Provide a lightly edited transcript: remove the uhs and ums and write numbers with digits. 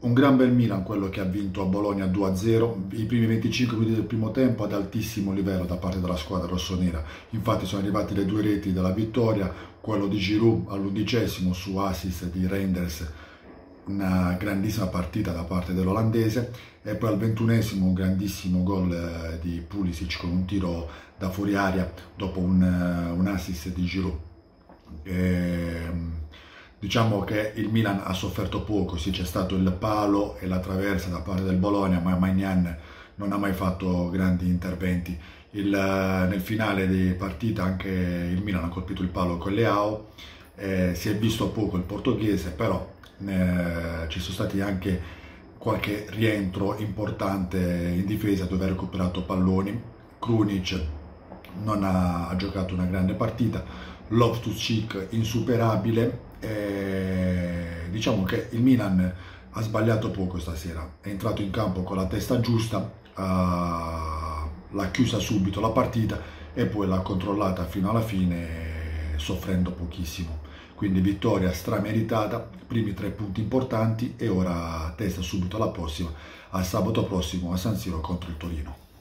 Un gran bel Milan quello che ha vinto a Bologna 2-0, i primi 25 minuti del primo tempo ad altissimo livello da parte della squadra rossonera. Infatti sono arrivate le due reti della vittoria, quello di Giroud all'11° su assist di Reinders, una grandissima partita da parte dell'olandese, e poi al 21° un grandissimo gol di Pulisic con un tiro da fuori aria dopo un assist di Giroud. Diciamo che il Milan ha sofferto poco, sì, c'è stato il palo e la traversa da parte del Bologna, ma Maignan non ha mai fatto grandi interventi. Nel finale di partita anche il Milan ha colpito il palo con Leao, si è visto poco il portoghese, però ci sono stati anche qualche rientro importante in difesa dove ha recuperato palloni. Krunic non ha giocato una grande partita, Loftus-Cheek insuperabile. Diciamo che il Milan ha sbagliato poco stasera, è entrato in campo con la testa giusta, l'ha chiusa subito la partita e poi l'ha controllata fino alla fine soffrendo pochissimo. Quindi vittoria strameritata, primi 3 punti importanti e ora testa subito alla prossima, al sabato prossimo a San Siro contro il Torino.